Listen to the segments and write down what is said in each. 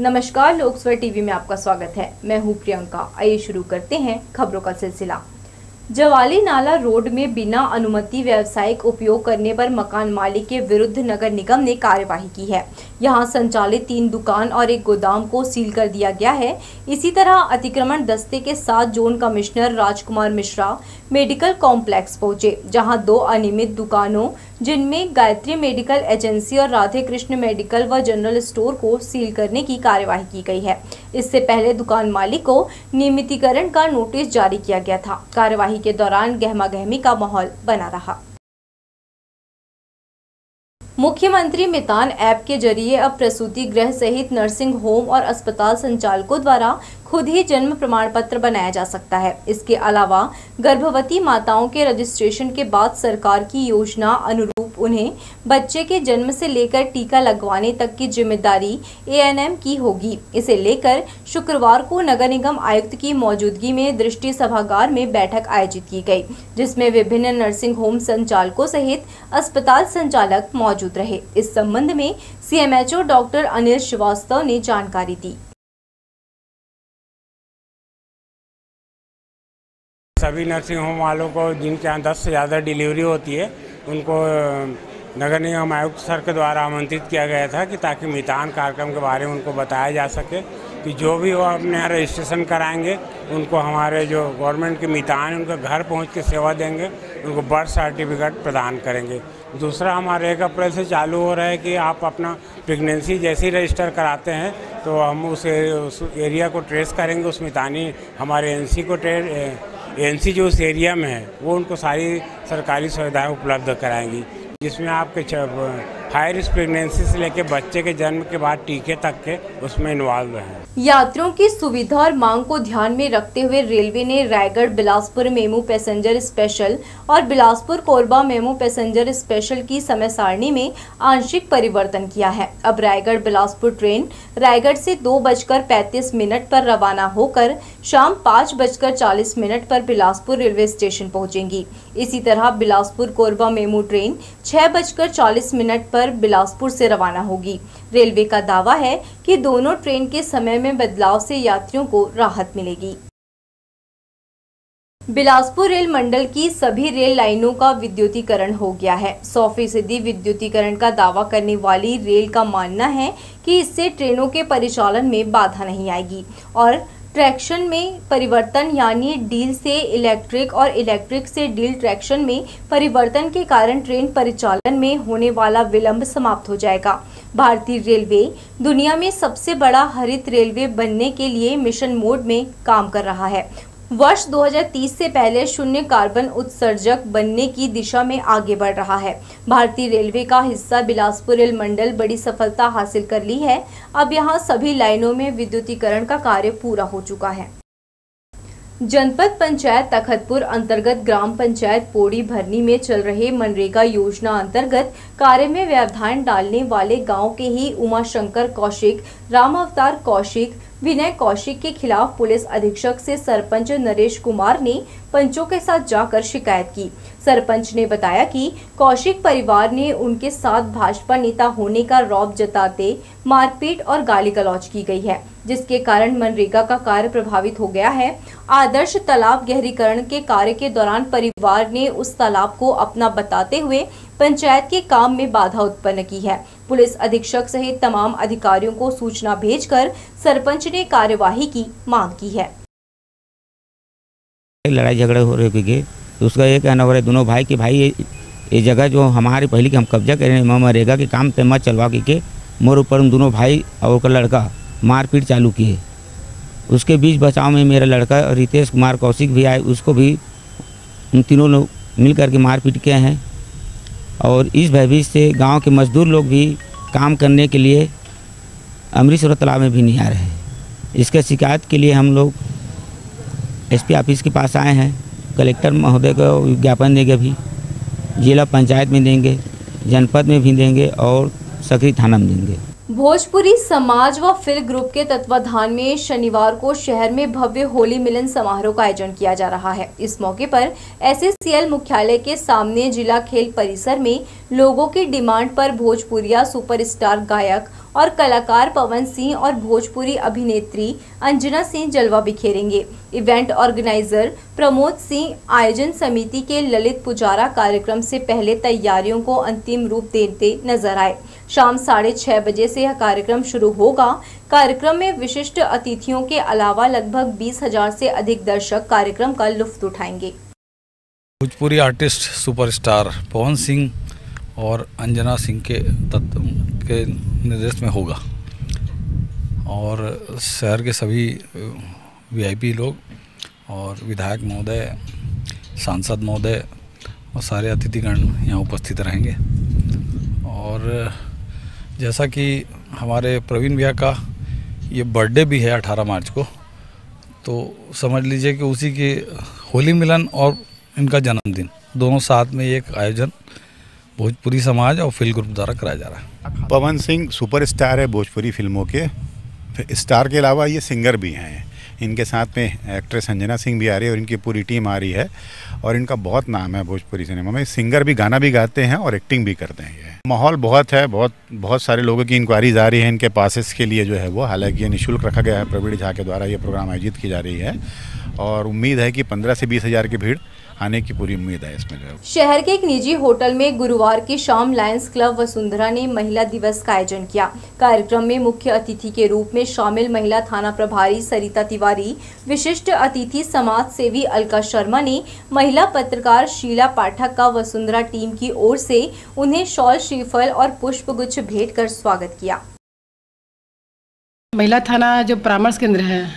नमस्कार, लोकस्वर टीवी में आपका स्वागत है। मैं हूं प्रियंका। आइए शुरू करते हैं खबरों का सिलसिला। जवाली नाला रोड में बिना अनुमति व्यावसायिक उपयोग करने पर मकान मालिक के विरुद्ध नगर निगम ने कार्यवाही की है। यहां संचालित 3 दुकान और एक गोदाम को सील कर दिया गया है। इसी तरह अतिक्रमण दस्ते के साथ zone commissioner Rajkumar Mishra medical complex पहुंचे, जहां 2 अनियमित दुकानों जिनमें गायत्री मेडिकल एजेंसी और राधे कृष्ण मेडिकल व जनरल स्टोर को सील करने की कार्यवाही की गई है। इससे पहले दुकान मालिक को नियमितीकरण का नोटिस जारी किया गया था। कार्यवाही के दौरान गहमागहमी का माहौल बना रहा। मुख्यमंत्री मितान ऐप के जरिए अब प्रसूति गृह सहित नर्सिंग होम और अस्पताल संचालकों द्वारा खुद ही जन्म प्रमाण पत्र बनाया जा सकता है। इसके अलावा गर्भवती माताओं के रजिस्ट्रेशन के बाद सरकार की योजना अनुरूप उन्हें बच्चे के जन्म से लेकर टीका लगवाने तक की जिम्मेदारी ANM की होगी। इसे लेकर शुक्रवार को नगर निगम आयुक्त की मौजूदगी में दृष्टि सभागार में बैठक आयोजित की गई, जिसमें विभिन्न नर्सिंग होम संचालकों सहित अस्पताल संचालक मौजूद रहे। इस संबंध में CMHO डॉक्टर अनिल श्रीवास्तव ने जानकारी दी। सभी नर्सिंग होम वालों को जिनके यहाँ 10 से ज़्यादा डिलीवरी होती है, उनको नगर निगम आयुक्त सर के द्वारा आमंत्रित किया गया था कि ताकि मितान कार्यक्रम के बारे में उनको बताया जा सके कि जो भी वो अपने यहाँ रजिस्ट्रेशन कराएंगे उनको हमारे जो गवर्नमेंट के मितान उनके घर पहुँच के सेवा देंगे, उनको बर्थ सर्टिफिकेट प्रदान करेंगे। दूसरा, हमारे 1 अप्रैल से चालू हो रहा है कि आप अपना प्रेगनेंसी जैसे ही रजिस्टर कराते हैं तो हम उस एरिया को ट्रेस करेंगे, उस मितानी हमारे एनसी जो उस एरिया में है वो उनको सारी सरकारी सुविधाएं उपलब्ध कराएंगी, जिसमें आपके हाई रिस्क प्रेगनेंसी से लेकर बच्चे के जन्म के बाद टीके तक के उसमें इन्वॉल्व हैं। यात्रियों की सुविधा और मांग को ध्यान में रखते हुए रेलवे ने Raigarh Bilaspur MEMU passenger special और Bilaspur Korba MEMU passenger special की समय सारणी में आंशिक परिवर्तन किया है। अब रायगढ़ बिलासपुर ट्रेन रायगढ़ से 2:35 पर रवाना होकर शाम 5:40 पर बिलासपुर रेलवे स्टेशन पहुंचेंगी। इसी तरह बिलासपुर कोरबा मेमू ट्रेन 6:40 पर बिलासपुर से रवाना होगी। रेलवे का दावा है कि दोनों ट्रेन के समय में बदलाव से यात्रियों को राहत मिलेगी। बिलासपुर रेल मंडल की सभी रेल लाइनों का विद्युतीकरण हो गया है। 100% विद्युतीकरण का दावा करने वाली रेल का मानना है कि इससे ट्रेनों के परिचालन में बाधा नहीं आएगी और ट्रैक्शन में परिवर्तन यानी डील से इलेक्ट्रिक और इलेक्ट्रिक से डील ट्रैक्शन में परिवर्तन के कारण ट्रेन परिचालन में होने वाला विलंब समाप्त हो जाएगा। भारतीय रेलवे दुनिया में सबसे बड़ा हरित रेलवे बनने के लिए मिशन मोड में काम कर रहा है। वर्ष 2030 से पहले शून्य कार्बन उत्सर्जक बनने की दिशा में आगे बढ़ रहा है। भारतीय रेलवे का हिस्सा बिलासपुर रेल मंडल बड़ी सफलता हासिल कर ली है। अब यहां सभी लाइनों में विद्युतीकरण का कार्य पूरा हो चुका है। जनपद पंचायत तखतपुर अंतर्गत ग्राम पंचायत पोड़ी भरनी में चल रहे मनरेगा योजना अंतर्गत कार्य में व्यवधान डालने वाले गांव के ही उमाशंकर कौशिक, राम अवतार कौशिक, विनय कौशिक के खिलाफ पुलिस अधीक्षक से सरपंच नरेश कुमार ने पंचों के साथ जाकर शिकायत की। सरपंच ने बताया कि कौशिक परिवार ने उनके साथ भाजपा नेता होने का रौब जताते मारपीट और गाली गलौज की गई है, जिसके कारण मनरेगा का कार्य प्रभावित हो गया है। आदर्श तालाब गहरीकरण के कार्य के दौरान परिवार ने उस तालाब को अपना बताते हुए पंचायत के काम में बाधा उत्पन्न की है। पुलिस अधीक्षक सहित तमाम अधिकारियों को सूचना भेजकर सरपंच ने कार्यवाही की मांग की है। लड़ाई झगड़े हो रहे थे तो उसका ये कहना हो रहा है दोनों भाई कि भाई ये जगह जो हमारी पहले की हम कब्जा करें मनरेगा के काम पे मत चलवा के मोर ऊपर उन दोनों भाई और का लड़का मारपीट चालू किए। उसके बीच बचाव में मेरा लड़का रितेश कुमार कौशिक भी आए, उसको भी उन तीनों लोग मिल करके मारपीट किए हैं और इस भयभीत से गांव के मजदूर लोग भी काम करने के लिए अमृतसर तालाब में भी नहीं आ रहे हैं। इसके शिकायत के लिए हम लोग SP ऑफिस के पास आए हैं। कलेक्टर महोदय को विज्ञापन देंगे, भी जिला पंचायत में देंगे, जनपद में भी देंगे और सकरी थाना में देंगे। भोजपुरी समाज व फिल ग्रुप के तत्वाधान में शनिवार को शहर में भव्य होली मिलन समारोह का आयोजन किया जा रहा है। इस मौके पर SACL मुख्यालय के सामने जिला खेल परिसर में लोगों की डिमांड पर भोजपुरिया सुपरस्टार गायक और कलाकार पवन सिंह और भोजपुरी अभिनेत्री अंजना सिंह जलवा बिखेरेंगे। इवेंट ऑर्गेनाइजर प्रमोद सिंह आयोजन समिति के ललित पुजारा कार्यक्रम से पहले तैयारियों को अंतिम रूप देते नजर आए। शाम 6:30 बजे से यह कार्यक्रम शुरू होगा। कार्यक्रम में विशिष्ट अतिथियों के अलावा लगभग 20,000 से अधिक दर्शक कार्यक्रम का लुत्फ उठाएंगे। भोजपुरी आर्टिस्ट सुपरस्टार पवन सिंह और अंजना सिंह के निर्देशन में होगा और शहर के सभी वीआईपी लोग और विधायक महोदय, सांसद महोदय और सारे अतिथिगण यहाँ उपस्थित रहेंगे। और जैसा कि हमारे प्रवीण भैया का ये बर्थडे भी है 18 मार्च को, तो समझ लीजिए कि उसी के होली मिलन और इनका जन्मदिन दोनों साथ में एक आयोजन भोजपुरी समाज और फिल्म ग्रुप द्वारा कराया जा रहा है। पवन सिंह सुपरस्टार है भोजपुरी फिल्मों के, स्टार के अलावा ये सिंगर भी हैं। इनके साथ में एक्ट्रेस अंजना सिंह भी आ रही है और इनकी पूरी टीम आ रही है और इनका बहुत नाम है भोजपुरी सिनेमा में। सिंगर भी गाना भी गाते हैं और एक्टिंग भी करते हैं। ये माहौल बहुत है, बहुत सारे लोगों की इंक्वायरीज आ रही है इनके पासेस के लिए जो है वो। हालांकि ये निःशुल्क रखा गया है, प्रवीण झा के द्वारा ये प्रोग्राम आयोजित की जा रही है और उम्मीद है कि 15 से 20 हज़ार की भीड़ आने की पूरी उम्मीद है इसमें। शहर के एक निजी होटल में गुरुवार की शाम लायंस क्लब वसुंधरा ने महिला दिवस का आयोजन किया। कार्यक्रम में मुख्य अतिथि के रूप में शामिल महिला थाना प्रभारी सरिता तिवारी, विशिष्ट अतिथि समाज सेवी अलका शर्मा ने महिला पत्रकार शीला पाठक का वसुंधरा टीम की ओर से उन्हें शॉल, श्रीफल और पुष्पगुच्छ भेंट कर स्वागत किया। महिला थाना जो परामर्श केंद्र है,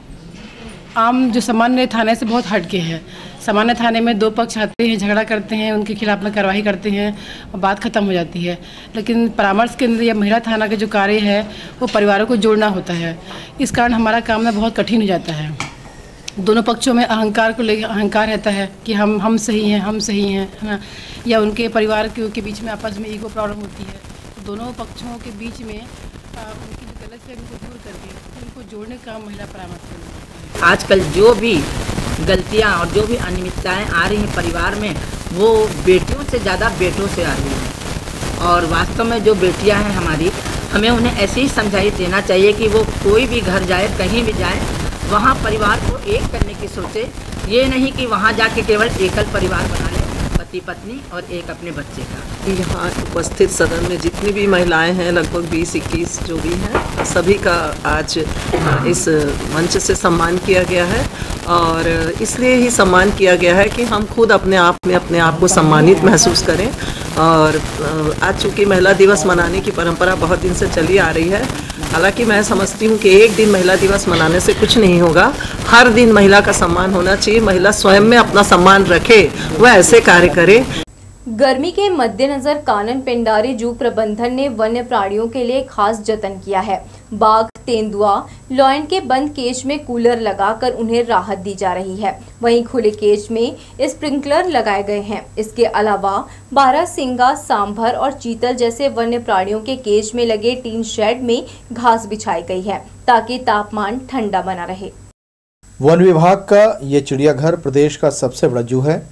आम जो सामान्य थाने से बहुत हटके है। सामान्य थाने में दो पक्ष आते हैं, झगड़ा करते हैं, उनके खिलाफ में कार्रवाई करते हैं और बात खत्म हो जाती है। लेकिन परामर्श केंद्र या महिला थाना का जो कार्य है वो परिवारों को जोड़ना होता है। इस कारण हमारा काम ना बहुत कठिन हो जाता है। दोनों पक्षों में अहंकार को लेकर अहंकार रहता है कि हम सही हैं, हम सही हैं, है ना, या उनके परिवार के बीच में आपस में ईगो प्रॉब्लम होती है। तो दोनों पक्षों के बीच में उनकी जो गलतफहमी को दूर करके उनको जोड़ने का महिला परामर्श केंद्र। आजकल जो भी गलतियां और जो भी अनियमितताएं आ रही हैं परिवार में, वो बेटियों से ज़्यादा बेटों से आ रही हैं। और वास्तव में जो बेटियां हैं हमारी, हमें उन्हें ऐसी ही समझाई देना चाहिए कि वो कोई भी घर जाए, कहीं भी जाए, वहाँ परिवार को एक करने की सोचे। ये नहीं कि वहाँ जाके केवल एकल परिवार बना ले, पति पत्नी और एक अपने बच्चे का। यहाँ उपस्थित सदन में जितनी भी महिलाएं हैं, लगभग 20-21 जो भी हैं, सभी का आज इस मंच से सम्मान किया गया है। और इसलिए ही सम्मान किया गया है कि हम खुद अपने आप को सम्मानित महसूस करें। और आज चूँकि महिला दिवस मनाने की परंपरा बहुत दिन से चली आ रही है, हालांकि मैं समझती हूँ कि एक दिन महिला दिवस मनाने से कुछ नहीं होगा। हर दिन महिला का सम्मान होना चाहिए। महिला स्वयं में अपना सम्मान रखे, वह ऐसे कार्य करे। गर्मी के मद्देनजर कानन पेंडारी जू प्रबंधन ने वन्य प्राणियों के लिए खास जतन किया है। बाघ, तेंदुआ, लॉयन के बंद केज में कूलर लगाकर उन्हें राहत दी जा रही है। वहीं खुले केज में स्प्रिंकलर लगाए गए हैं। इसके अलावा बारहसिंगा, सांभर और चीतल जैसे वन्य प्राणियों के केज में लगे टीन शेड में घास बिछाई गई है ताकि तापमान ठंडा बना रहे। वन विभाग का ये चिड़ियाघर प्रदेश का सबसे बड़ा जू है।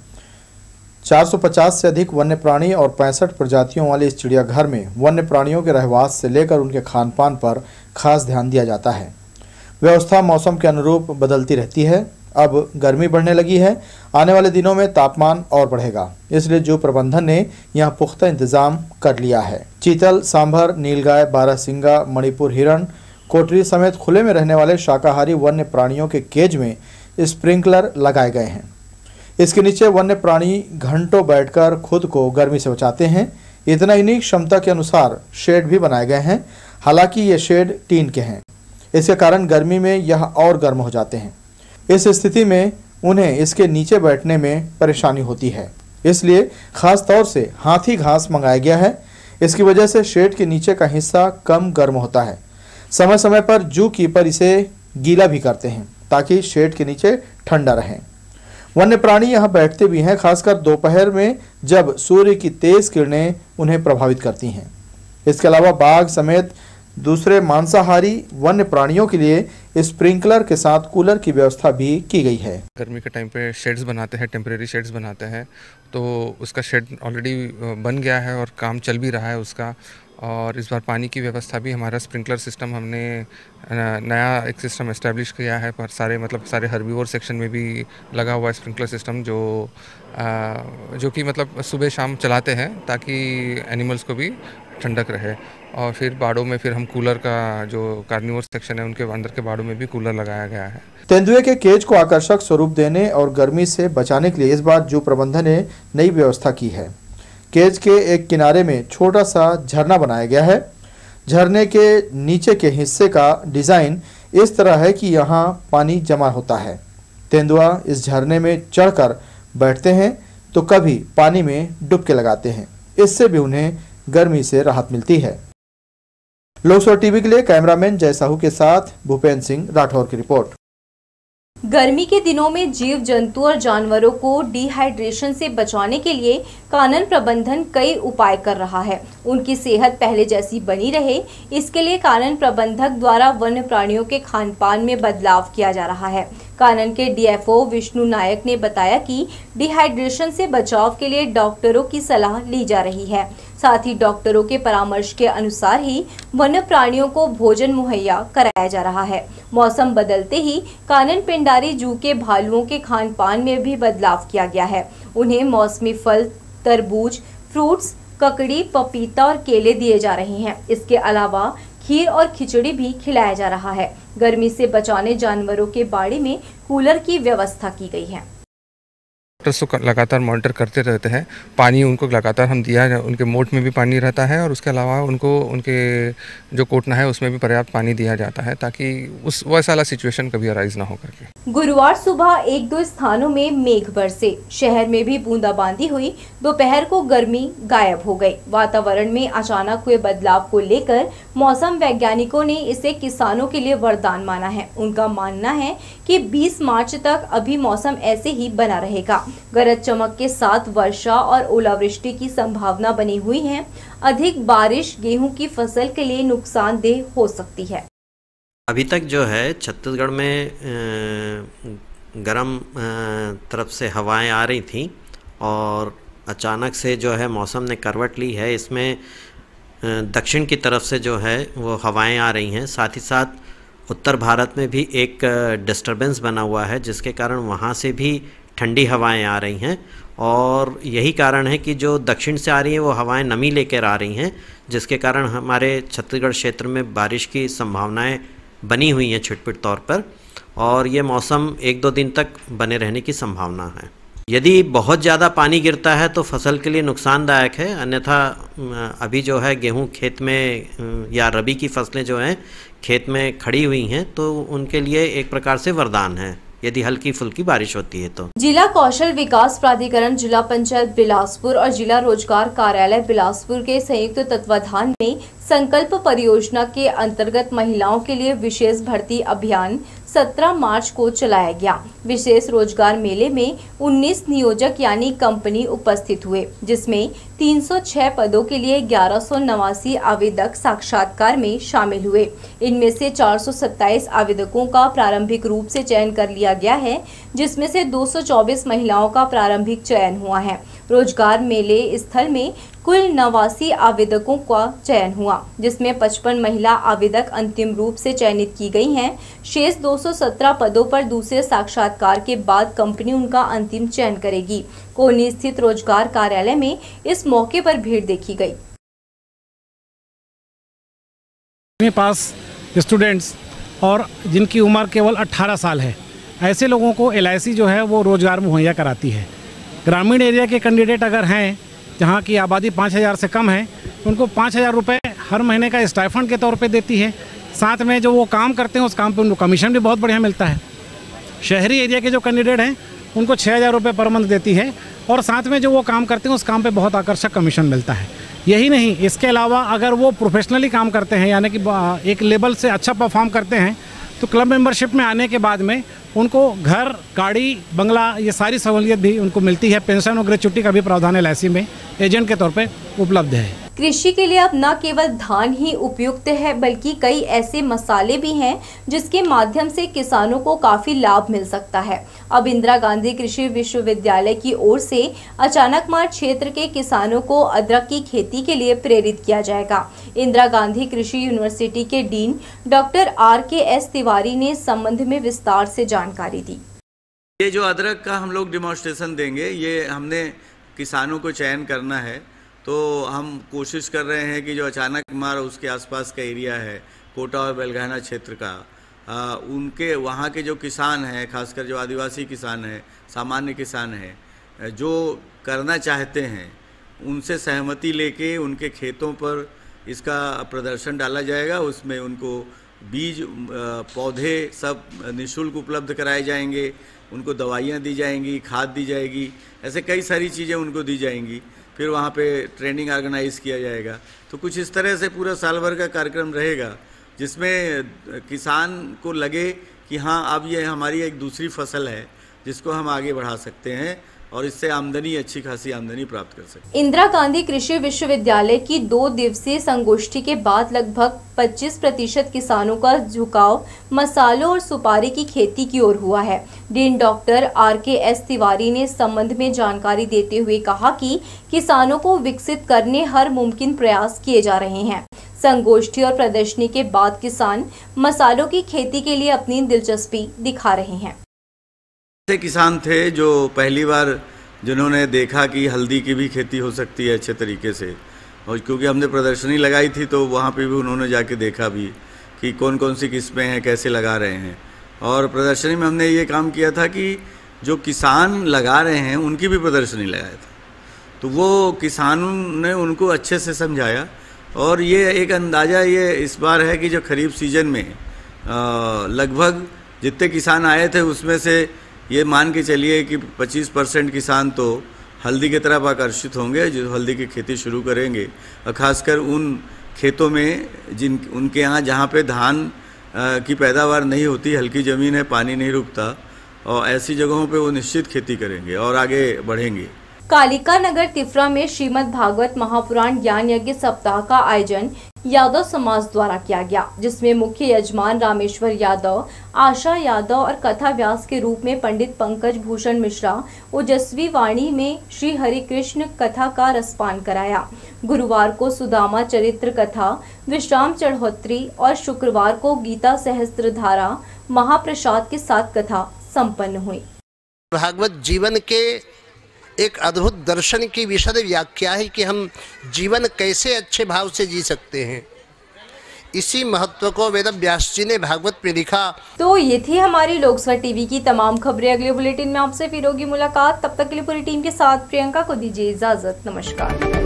450 से अधिक वन्य प्राणी और 65 प्रजातियों वाले इस चिड़ियाघर में वन्य प्राणियों के रहवास से लेकर उनके खान पान पर खास ध्यान दिया जाता है। व्यवस्था मौसम के अनुरूप बदलती रहती है। अब गर्मी बढ़ने लगी है, आने वाले दिनों में तापमान और बढ़ेगा, इसलिए जू प्रबंधन ने यहाँ पुख्ता इंतजाम कर लिया है। चीतल, सांभर, नीलगाय, बारहसिंगा, मणिपुर हिरण, कोटरी समेत खुले में रहने वाले शाकाहारी वन्य प्राणियों के केज में स्प्रिंकलर लगाए गए हैं। इसके नीचे वन्य प्राणी घंटों बैठकर खुद को गर्मी से बचाते हैं। इतना ही नहीं, क्षमता के अनुसार शेड भी बनाए गए हैं। हालांकि ये शेड टीन के हैं, इसके कारण गर्मी में यह और गर्म हो जाते हैं। इस स्थिति में उन्हें इसके नीचे बैठने में परेशानी होती है, इसलिए खास तौर से हाथी घास मंगाया गया है। इसकी वजह से शेड के नीचे का हिस्सा कम गर्म होता है। समय समय पर जू कीपर इसे गीला भी करते हैं ताकि शेड के नीचे ठंडा रहे। वन्य प्राणी यहाँ बैठते भी हैं, खासकर दोपहर में जब सूर्य की तेज किरणें उन्हें प्रभावित करती हैं। इसके अलावा बाघ समेत दूसरे मांसाहारी वन्य प्राणियों के लिए स्प्रिंकलर के साथ कूलर की व्यवस्था भी की गई है। गर्मी के टाइम पे शेड्स बनाते हैं, टेम्परेरी शेड्स बनाते हैं, तो उसका शेड ऑलरेडी बन गया है और काम चल भी रहा है उसका। और इस बार पानी की व्यवस्था भी हमारा स्प्रिंकलर सिस्टम हमने नया एक सिस्टम एस्टेब्लिश किया है पर सारे हर्बीवोर सेक्शन में भी लगा हुआ है स्प्रिंकलर सिस्टम जो कि मतलब सुबह शाम चलाते हैं ताकि एनिमल्स को भी ठंडक रहे। और फिर बाड़ों में फिर हम कूलर का जो कार्निवोर सेक्शन है उनके अंदर के बाड़ों में भी कूलर लगाया गया है। तेंदुए के केज को आकर्षक स्वरूप देने और गर्मी से बचाने के लिए इस बार जू प्रबंधन ने नई व्यवस्था की है। केज के एक किनारे में छोटा सा झरना बनाया गया है। झरने के नीचे के हिस्से का डिजाइन इस तरह है कि यहाँ पानी जमा होता है। तेंदुआ इस झरने में चढ़कर बैठते हैं तो कभी पानी में डुबकी लगाते हैं। इससे भी उन्हें गर्मी से राहत मिलती है। लोकसभा टीवी के लिए कैमरामैन जय साहू के साथ भूपेंद्र सिंह राठौर की रिपोर्ट। गर्मी के दिनों में जीव जंतु और जानवरों को डिहाइड्रेशन से बचाने के लिए कानन प्रबंधन कई उपाय कर रहा है। उनकी सेहत पहले जैसी बनी रहे, इसके लिए कानन प्रबंधक द्वारा वन्य प्राणियों के खान पान में बदलाव किया जा रहा है। कानन के डीएफओ विष्णु नायक ने बताया कि डिहाइड्रेशन से बचाव के लिए डॉक्टरों की सलाह ली जा रही है। साथ ही डॉक्टरों के परामर्श के अनुसार ही वन्य प्राणियों को भोजन मुहैया कराया जा रहा है। मौसम बदलते ही कानन पिंडारी जू के भालुओं के खान पान में भी बदलाव किया गया है। उन्हें मौसमी फल, तरबूज, फ्रूट्स, ककड़ी, पपीता और केले दिए जा रहे हैं। इसके अलावा खीर और खिचड़ी भी खिलाया जा रहा है। गर्मी से बचाने जानवरों के बाड़े में कूलर की व्यवस्था की गई है। डॉक्टर्स को लगातार मॉनिटर करते रहते हैं। पानी उनको लगातार हम दिया, उनके मोट में भी पानी रहता है और उसके अलावा उनको उनके जो कोटना है उसमें भी पर्याप्त पानी दिया जाता है ताकि उस वैसा वाला सिचुएशन कभी अराइज ना हो करके। गुरुवार सुबह 1-2 स्थानों में मेघ बरसे, शहर में भी बूंदाबांदी हुई। दोपहर को गर्मी गायब हो गई। वातावरण में अचानक हुए बदलाव को लेकर मौसम वैज्ञानिकों ने इसे किसानों के लिए वरदान माना है। उनका मानना है कि 20 मार्च तक अभी मौसम ऐसे ही बना रहेगा। गरज चमक के साथ वर्षा और ओलावृष्टि की संभावना बनी हुई है। अधिक बारिश गेहूं की फसल के लिए नुकसानदेह हो सकती है। अभी तक जो है छत्तीसगढ़ में गर्म तरफ से हवाएं आ रही थी और अचानक से जो है मौसम ने करवट ली है। इसमें दक्षिण की तरफ से जो है वो हवाएं आ रही हैं। साथ ही साथ उत्तर भारत में भी एक डिस्टरबेंस बना हुआ है जिसके कारण वहाँ से भी ठंडी हवाएं आ रही हैं और यही कारण है कि जो दक्षिण से आ रही हैं वो हवाएं नमी लेकर आ रही हैं जिसके कारण हमारे छत्तीसगढ़ क्षेत्र में बारिश की संभावनाएं बनी हुई हैं छिटपुट तौर पर और ये मौसम 1-2 दिन तक बने रहने की संभावना है। यदि बहुत ज़्यादा पानी गिरता है तो फसल के लिए नुकसानदायक है, अन्यथा अभी जो है गेहूं खेत में या रबी की फसलें जो हैं खेत में खड़ी हुई हैं तो उनके लिए एक प्रकार से वरदान है यदि हल्की फुल्की बारिश होती है तो। जिला कौशल विकास प्राधिकरण, जिला पंचायत बिलासपुर और जिला रोजगार कार्यालय बिलासपुर के संयुक्त तत्वाधान में संकल्प परियोजना के अंतर्गत महिलाओं के लिए विशेष भर्ती अभियान 17 मार्च को चलाया गया। विशेष रोजगार मेले में 19 नियोजक यानी कंपनी उपस्थित हुए, जिसमें 306 पदों के लिए 1189 आवेदक साक्षात्कार में शामिल हुए। इनमें से 427 आवेदकों का प्रारंभिक रूप से चयन कर लिया गया है, जिसमें से 224 महिलाओं का प्रारंभिक चयन हुआ है। रोजगार मेले स्थल में कुल 89 आवेदकों का चयन हुआ, जिसमें 55 महिला आवेदक अंतिम रूप से चयनित की गई हैं। शेष 217 पदों पर दूसरे साक्षात्कार के बाद कंपनी उनका अंतिम चयन करेगी। कोनी स्थित रोजगार कार्यालय में इस मौके पर भीड़ देखी गई। मेरे पास स्टूडेंट्स और जिनकी उम्र केवल 18 साल है, ऐसे लोगों को LIC जो है वो रोजगार मुहैया कराती है। ग्रामीण एरिया के कैंडिडेट अगर हैं जहाँ की आबादी 5000 से कम है, उनको 5000 रुपये हर महीने का स्टाइफंड के तौर पे देती है। साथ में जो वो काम करते हैं उस काम पे उनको कमीशन भी बहुत बढ़िया मिलता है। शहरी एरिया के जो कैंडिडेट हैं उनको 6000 रुपये पर मंथ देती है और साथ में जो वो काम करते हैं उस काम पे बहुत आकर्षक कमीशन मिलता है। यही नहीं, इसके अलावा अगर वो प्रोफेशनली काम करते हैं यानी कि एक लेवल से अच्छा परफॉर्म करते हैं तो क्लब मेंबरशिप में आने के बाद में उनको घर, गाड़ी, बंगला ये सारी सहूलियत भी उनको मिलती है। पेंशन और ग्रेच्युटी का भी प्रावधान LIC में एजेंट के तौर पे उपलब्ध है। कृषि के लिए अब न केवल धान ही उपयुक्त है, बल्कि कई ऐसे मसाले भी हैं जिसके माध्यम से किसानों को काफी लाभ मिल सकता है। अब इंदिरा गांधी कृषि विश्वविद्यालय की ओर से अचानकमार क्षेत्र के किसानों को अदरक की खेती के लिए प्रेरित किया जाएगा। इंदिरा गांधी कृषि यूनिवर्सिटी के डीन डॉक्टर RKS तिवारी ने इस संबंध में विस्तार से जानकारी दी। ये जो अदरक का हम लोग डिमॉन्स्ट्रेशन देंगे, ये हमने किसानों को चयन करना है, तो हम कोशिश कर रहे हैं कि जो अचानक मार उसके आसपास का एरिया है, कोटा और बेलघाना क्षेत्र का, उनके वहाँ के जो किसान हैं, खासकर जो आदिवासी किसान हैं, सामान्य किसान हैं, जो करना चाहते हैं, उनसे सहमति लेके उनके खेतों पर इसका प्रदर्शन डाला जाएगा। उसमें उनको बीज पौधे सब निःशुल्क उपलब्ध कराए जाएंगे, उनको दवाइयाँ दी जाएंगी, खाद दी जाएगी, ऐसे कई सारी चीज़ें उनको दी जाएंगी। फिर वहाँ पे ट्रेनिंग ऑर्गेनाइज किया जाएगा। तो कुछ इस तरह से पूरा साल भर का कार्यक्रम रहेगा, जिसमें किसान को लगे कि हाँ, अब ये हमारी एक दूसरी फसल है जिसको हम आगे बढ़ा सकते हैं और इससे आमदनी, अच्छी खासी आमदनी प्राप्त कर सकते हैं। इंदिरा गांधी कृषि विश्वविद्यालय की 2 दिवसीय संगोष्ठी के बाद लगभग 25% किसानों का झुकाव मसालों और सुपारी की खेती की ओर हुआ है। डीन डॉक्टर RKS तिवारी ने इस संबंध में जानकारी देते हुए कहा कि किसानों को विकसित करने हर मुमकिन प्रयास किए जा रहे हैं। संगोष्ठी और प्रदर्शनी के बाद किसान मसालों की खेती के लिए अपनी दिलचस्पी दिखा रहे हैं। ऐसे किसान थे जो पहली बार जिन्होंने देखा कि हल्दी की भी खेती हो सकती है अच्छे तरीके से, और क्योंकि हमने प्रदर्शनी लगाई थी तो वहाँ पे भी उन्होंने जाके देखा भी कि कौन कौन सी किस्में हैं, कैसे लगा रहे हैं। और प्रदर्शनी में हमने ये काम किया था कि जो किसान लगा रहे हैं उनकी भी प्रदर्शनी लगाया था, तो वो किसानों ने उनको अच्छे से समझाया। और ये एक अंदाज़ा ये इस बार है कि जो खरीफ सीजन में लगभग जितने किसान आए थे उसमें से ये मान के चलिए कि 25% किसान तो हल्दी की तरफ आकर्षित होंगे, जो हल्दी की खेती शुरू करेंगे, और ख़ासकर उन खेतों में उनके यहाँ जहाँ पे धान की पैदावार नहीं होती, हल्की ज़मीन है, पानी नहीं रुकता, और ऐसी जगहों पे वो निश्चित खेती करेंगे और आगे बढ़ेंगे। कालिका नगर तिफरा में श्रीमद् भागवत महापुराण ज्ञान यज्ञ सप्ताह का आयोजन यादव समाज द्वारा किया गया, जिसमें मुख्य यजमान रामेश्वर यादव, आशा यादव और कथा व्यास के रूप में पंडित पंकज भूषण मिश्रा ओजस्वी वाणी में श्री हरि कृष्ण कथा का रसपान कराया। गुरुवार को सुदामा चरित्र कथा, विश्राम चढ़ोत्री और शुक्रवार को गीता सहस्त्रधारा महाप्रसाद के साथ कथा संपन्न हुई। भागवत जीवन के एक अद्भुत दर्शन की विशद व्याख्या है कि हम जीवन कैसे अच्छे भाव से जी सकते हैं। इसी महत्व को वेद व्यास जी ने भागवत में लिखा। तो ये थी हमारी लोकसभा टीवी की तमाम खबरें। अगले बुलेटिन में आपसे फिर होगी मुलाकात। तब तक के लिए पूरी टीम के साथ प्रियंका को दीजिए इजाजत। नमस्कार।